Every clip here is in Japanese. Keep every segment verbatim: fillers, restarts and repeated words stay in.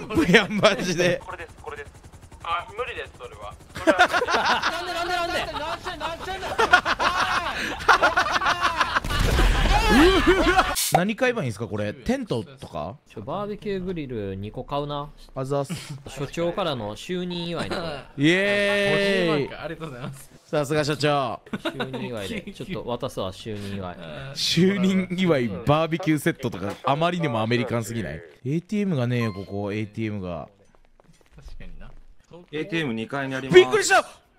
ンプやんマジで。 これですこれです。 あ、無理ですそれは。 なんでなんでなんでなんしてんなんしてんだ。 何買えばいいんですかこれ？テントとか？ ちょバーベキューグリルにこ買うな。 あざっす。 所長からの就任祝いの。 イエーイ。 ありがとうございます。 さすが所長。 就任祝いでちょっと渡すわ就任祝い。 就任祝いバーベキューセットとかあまりにもアメリカンすぎない？ エーティーエム がねえよここ。 エーティーエム が確かにな。 エーティーエムに 階にあります。 びっくりした。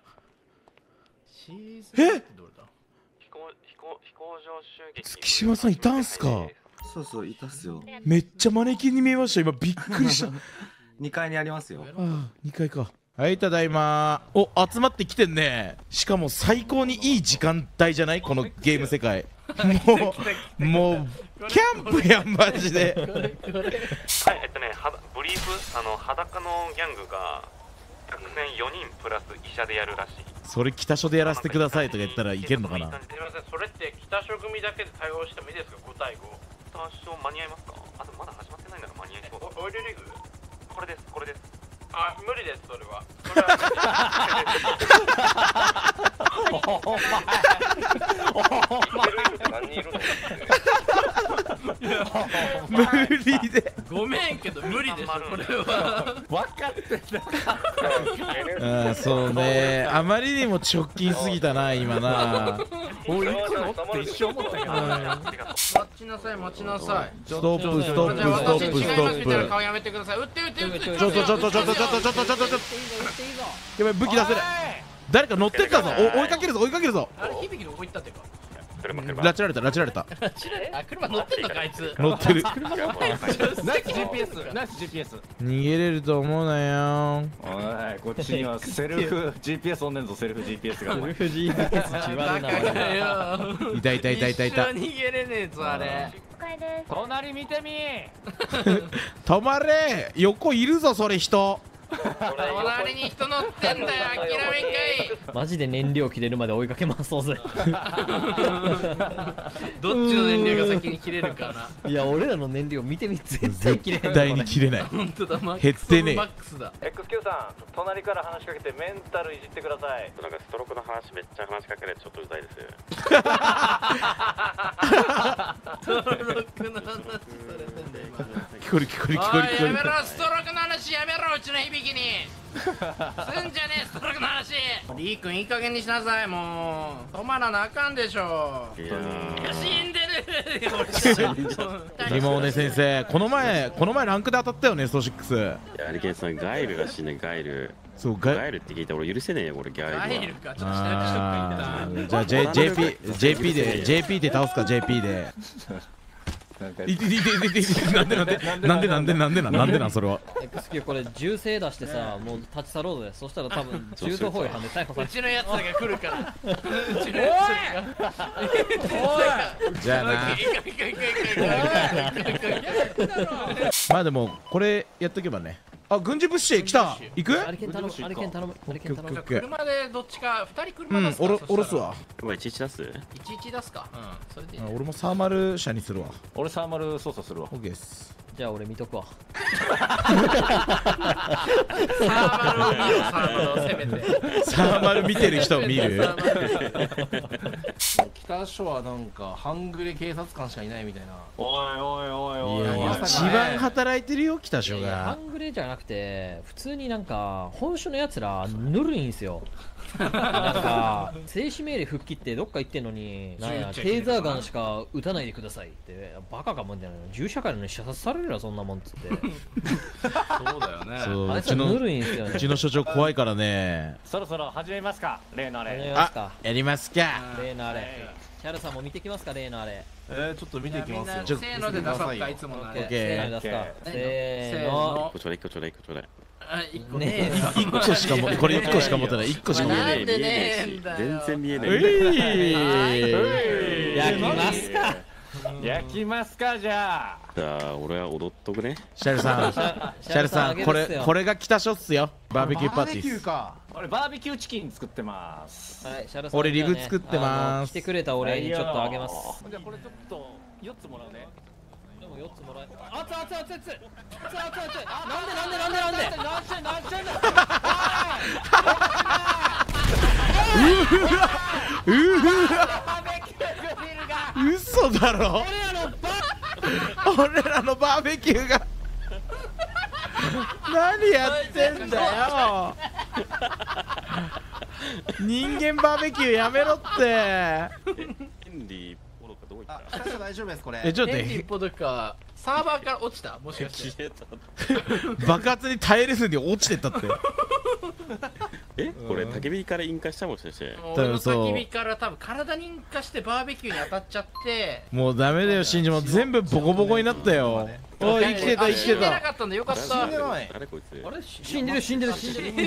え？ 飛行飛行飛行場襲撃。 月島さんいたんすか？ そうそういたっすよ。 めっちゃマネキンに見えました今。びっくりした。 にかいにありますよ。 ああにかいか。はいただいま。お集まってきてんね。しかも最高にいい時間帯じゃない？このゲーム世界。もうもうキャンプやんマジで。 はい、えっとね、はブリーフ、あの裸のギャングが作戦よにんプラス医者でやるらしい。 それ北署でやらせてくださいとか言ったらいけるのかな？ すみません、それって北署組だけで対応してもいいですか？ご対ご。 北署間に合いますか？あとまだ始まってないなら間に合いそうだ。 オイルリグ？ これですこれです。 あ、無理ですそれは。それは何人いるの？ 無理で。 ごめんけど無理でしょこれは。 分かってた。 ああそうね。あまりにも直近すぎたな今な。 おい行くのって一生思ったけど。 待ちなさい待ちなさい。 ストップストップストップストップ。 顔やめてください。撃って撃って撃って。 ちょっとちょっとちょっとちょっとちょっとちょっとちょっと。やばい武器出せない。誰か乗ってったぞ。お追いかけるぞ追いかけるぞ。 あれ響きどこ行ったってか。 車車。 拉致られた拉致られた。 あ、車乗ってんのかあいつ。 乗ってる。 ナイス ジーピーエス。ナイス ジーピーエス。 逃げれると思うなよ。 おいこっちにはセルフ ジーピーエス おんねんぞ。セルフ ジーピーエスが。 セルフ ジーピーエス 違うな。 いたいたいたいたいた。 一緒逃げれねえぞあれ。 隣見てみ。 止まれ。横いるぞそれ人。 隣に人乗ってんだよ。諦めんかい。 マジで燃料切れるまで追いかけ回そうぜ。 どっちの燃料が先に切れるかな。 いや俺らの燃料見てみ絶対切れへん。 絶対に切れない。 本当だ。 減ってねえ。 マックスだ。 エックスキュー さん隣から話しかけてメンタルいじってください。 なんかストロークの話めっちゃ話しかけられてちょっとうざいです。 登録の話されてんだよ今。 聞こえる聞こえる聞こえる聞こえる。 やめろストロークの話やめろうちの響きに。すんじゃねえストロークの話。リー君いい加減にしなさいもう。止まらなあかんでしょ。 いや死んでる。 リモーネ先生この前この前ランクで当たったよねストシックス。 いやリケンさんガイルらしいね。ガイルそうガイルって聞いたら俺許せねえよこれ。ガイルはガイルかちょっと下にしとくかあーじゃあ J- ジェーピー ジェーピー で ジェーピー で倒すか ジェーピー で。 なんかいていていていていてなんでなんでなんでなんでなんでなんなんでなんそれは。 エクスキューこれ銃声出してさもう立ち去ろうぜ。そしたら多分銃刀法違反で逮捕されうちのやつらが来るからうちのやつらがおいじゃあな。 いかいかいかいかいかいかいかいまあでもこれやっとけばね。あ軍事物資来た。行く？ アリケン頼むアリケン頼むアリケン頼む。 車でどっちか二人うん車出すか。 おろおろすわ。 お前いちいち出す？ いちいち出すか。うんそれでいいあ俺もサーマル車にするわ。 俺サーマル操作するわ。 OK です。 じゃあ俺見とくわ。 サーマルを見ろサーマルをせめて。 サーマル見てる人を見る。 北署はなんか半グレ警察官しかいないみたいな。 おいおいおいいおいおい。 や一番働いてるよ北署ハが。 ングレじゃなくて普通になんか本州のやつらぬるいんすよ。なんか静止命令復帰ってどっか行ってんのになんやテーザーガンしか撃たないでくださいってバカかもんじゃないの。銃社会のに射殺されるよそんなもんっつって。 そうだよね。 そうあいうつらちのぬるいんすよね。 うちの所長怖いからね。 そろそろ始めますか例のあ始めれ。 ますか。 やりますか。 例のあれ。キャルさんも見てきますか例のあれ。 えー、ちょっと見ていきますよ。 ちょせーので出そうかいつものあれ。 オッケー。 ケーせーの出すか。 せせーーのの。 こちょれこちょれこちょれ。 あ一個ねえ。 一個しかもこれ一個しか持ってない。一個しか持ってない。 なんでねえんだよ全然見えなうい。 い。 焼きますか。 焼きますかじゃあ。 じゃあ俺は踊っとくね。 シャルさん、シャルさん、これこれが北署っすよ。バーベキューパーティーっす。 か。 俺バーベキューチキン作ってます。 はい、シャルさん俺リブ作ってますあの来てくれたお礼にちょっとあげます。 じゃあこれちょっとよっつもらうね。 よっつもらえあつあつあつあつあつあつあつなんでなんでなんでなんでなんしてんなんしてんだうわ嘘だろ。俺らのバーベキューが何やってんだよ。人間バーベキューやめろって。 権利ポドかどういった最初大丈夫ですこれ。 えちょっとエンディ待っッポドかサーバーから落ちたもしかしてて爆発に耐えれずに落ちてったって。 えこれ焚き火から引火したもしかして俺の焚き火から多分体に引火してバーベキューに当たっちゃってもうダメだよシンジも全部ボコボコになったよ。おい生きてた生きて死んでなた。 かったんでよかった。 死んでないあれこいつあれ死んでる死んでる死んでる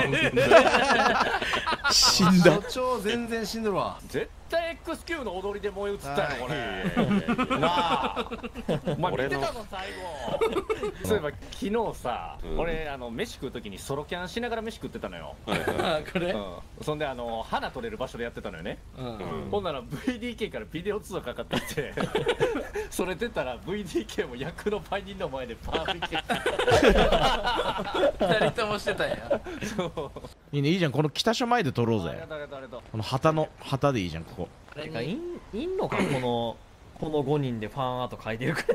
死んだ。 所長全然死んでるわ。 絶対 エックスキュー の踊りで燃え移ったよこれ。 なあお前見て俺のたの最後。そういえば昨日さ、 うん俺あの飯食う時にソロキャンしながら飯食ってたのよ。 これうんそんであの花取れる場所でやってたのよね。 うんほんなら ブイディーケー からビデオ通話かかってきてそれ出たら ブイディーケー も役の売人の前でバーベキュー二人ともしてたんや。 いいねいいじゃんこの北署前で撮ろうぜ。 ありがとうありがとうありがとう。 この旗の旗でいいじゃんここ。 てかいんいんのかこのこのごにんでファンアート描いてる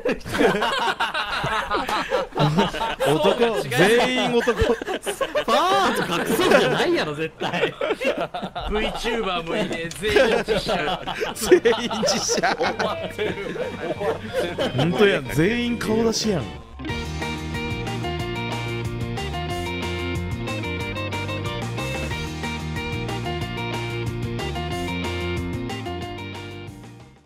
男全員男。 ファンアート描くそうじゃないやろ絶対 VTuber もいいね全員実写。 全員実写。本当やん全員顔出しやん。